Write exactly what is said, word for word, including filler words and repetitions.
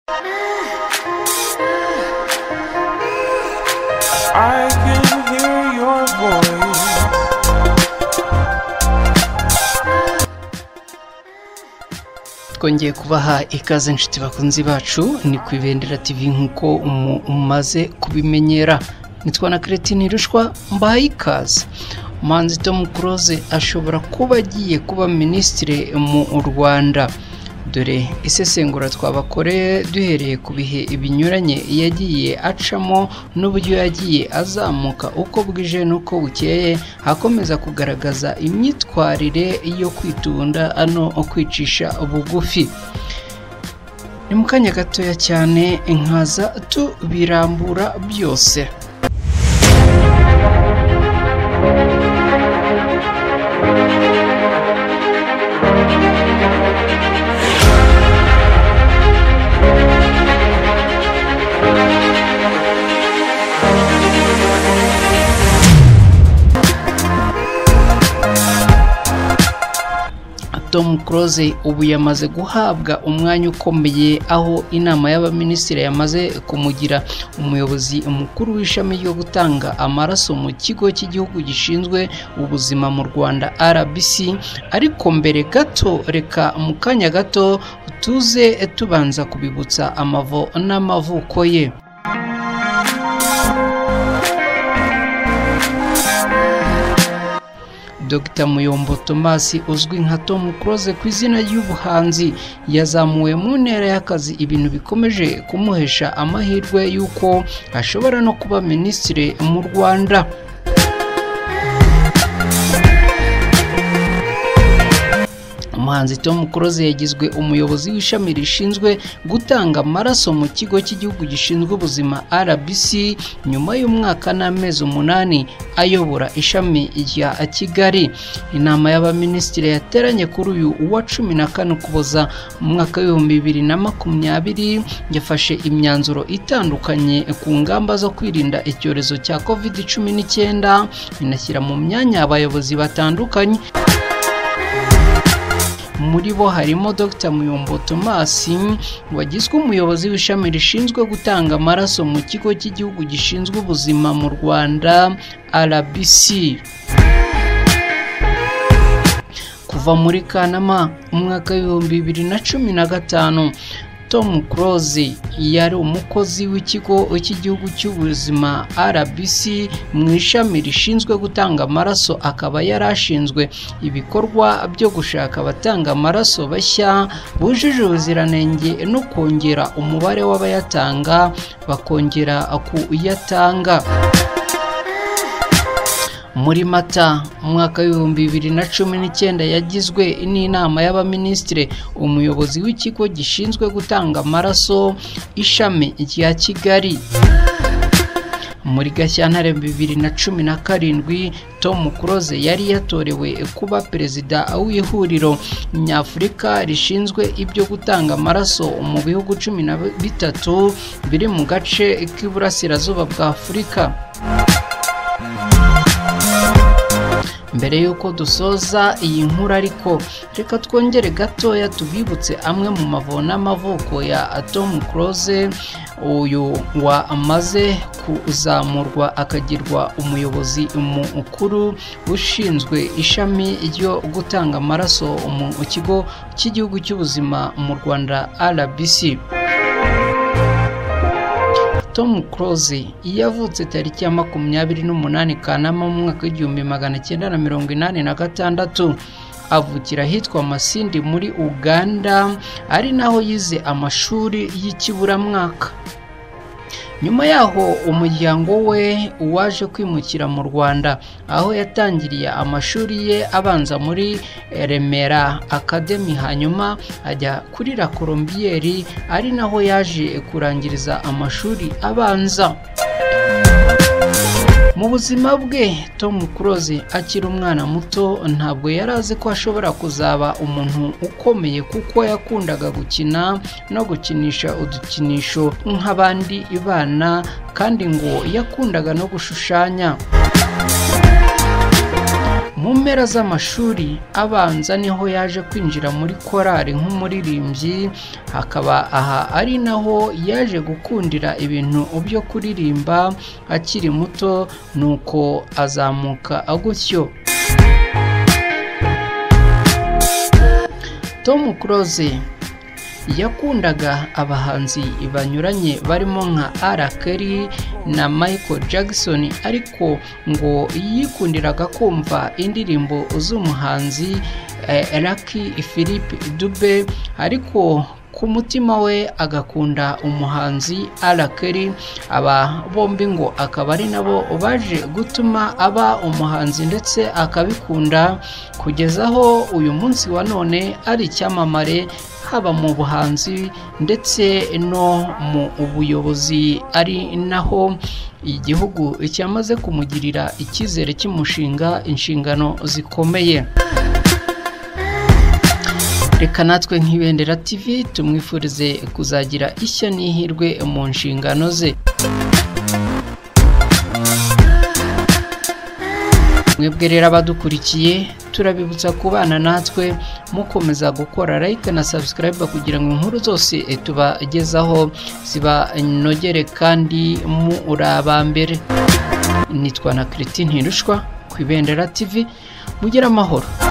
I can hear your voice. Twongeye kubaha ikaze inshuti bakunzi bacu ni ku Ibendera T V nkuko umaze kubimenyera. Nitwa na Cretine Rushwa mbaye ikaze. Umuhanzi Tom Close ashobora kuba agiye kuba Ministre mu Rwanda. Dore isesengura twabakoreye duhereye ku bihe ibinyuranye yagiye acamo n'uburyo yagiye azamuka uko bwije nuko bukeye, hakomeza kugaragaza imyitwarire yo kwitunda ano kwicisha bugufi. Ni mu kanya gatoya cyane inkaza tubirambura byose. Tom Close ubu yamaze guhabwa umwanya ukomeye, aho inama y'abaministre yamaze kumugira umuyobozi mukuru w'ishami ryo gutanga amaraso mu kigo cy'igihugu gishinzwe ubuzima mu Rwanda R B C. Ariko mbere gato reka mu kanya gato tuze tubanza kubibutsa amavo n'amavuko ye. Doctor Muyombo Thomas uzwi nka Tom Close ku izina ry'ubuhanzi yazamuwe mu ntera y'akazi, ibintu bikomeje kumuhesha amahirwe yuko ashobora no kuba Ministre mu Rwanda. Umuhanzi Tom Close yagizwe umuyobozi w'ishami rishinzwe gutanga amaraso mu kigo cy'igihugu gishinzwe ubuzima R B C nyuma y'umwaka n'amezi umunani ayobora ishami rya Kigali. Inama y'abaministre yateranye kuri uyu wa cumi na kane Ukuboza mu mwaka w'ibihumbi bibiri na makumyabiri yafashe imyanzuro itandukanye ku ngamba zo kwirinda icyorezo cya covid cumi n'icyenda, inashyira mu myanya abayobozi batandukanye. Muri bo harimo Doctor Muyombo Thomas wagizwe umuyobozi w'ishami rishinzwe gutanga amaraso mu kigo cy'igihugu gishinzwe ubuzima mu Rwanda R B C. Kuva muri Kanama umwaka w'ibihumbi bibiri na cumi na gatanu Tom Close yari umukozi w'ikigo cy'igihugu cy'ubuzima R B C mu ishami rishinzwe gutanga amaraso, akaba yarashinzwe ibikorwa byo gushaka abatanga amaraso bashya bujuje ubuziranenge no kongera umubare w'abayatanga bakongera kuyatanga. Muri Mata umwaka w'ibihumbi bibiri na cumi n'icyenda yagizwe n'inama y'abaministre umuyobozi w'ikigo gishinzwe gutanga amaraso ishami rya Kigali. Muri Gashyantare bibiri na cumi na karindwi Tom Close yari yatorewe kuba perezida w'ihuriro nyafurika rishinzwe ibyo gutanga amaraso mu bihugu cumi na bitatu biri mu gace k'iburasirazuba bwa Afurika. Mbere yuko dusoza iyi nkuru ariko reka twongere gatoya tubibutse amwe mu mavo n'amavuko ya Tom Close, uyu wa amaze kuzamurwa akagirwa umuyobozi mukuru ushinzwe ishami ryo gutanga amaraso mu kigo cy'igihugu cy'ubuzima mu Rwanda R B C. Tom Close yavutse tariki ya makumyabiri n'umunani Kanama mu mwaka w'igihumbi magana cyenda na mirongo inani na gatandatu. Avukira hitwa Masindi muri Uganda, ari naho yize amashuri y'ikiburamwaka. Nyuma yaho umuryango we waje kwimukira mu Rwanda, aho yatangiriye amashuri ye abanza muri Remera Academy, hanyuma ajya kuri La Colombière, ari naho yaje kurangiriza amashuri abanza. Mu buzima bwe Tom Close akiri umwana muto ntabwo yarazi ko ashobora kuzaba umuntu ukomeye, kuko yakundaga gukina no gukinisha udukinisho nk'abandi bana, kandi ngo yakundaga no gushushanya. mu mpera z'amashuri abanza niho yaje kwinjira muri korali nk'umuririmbyi, hakaba aha ari naho yaje gukundira ibintu byo kuririmba akiri muto, nuko azamuka gutyo. Tom Close yakundaga abahanzi banyuranye barimo nka R. Kelly na Michael Jackson, ariko ngo yikundiraga kumva indirimbo z'umuhanzi eh, Lucky Philippe Dube, ariko ku mutima we agakunda umuhanzi R. Kelly. Aba bombi ngo akaba ari nabo baje gutuma aba umuhanzi ndetse akabikunda kugeza aho uyu munsi wa none ari icyamamare, haba mu buhanzi ndetse no mu buyobozi, ari naho igihugu cyamaze kumugirira icyizere cy'umushinga inshingano zikomeye. Reka natwe nk'Ibendera T V tumwifurize kuzagira ishya n'ihirwe mu nshingano ze. Mwebwe rero abadukurikiye, turabibutsa kubana natwe mukomeza gukora like na subscribe kugira ngo inkuru zose tubagezaho zibanogere kandi mu urabambere. Nitwa na Christine Ntirushwa ku Ibendera T V. Mugira amahoro.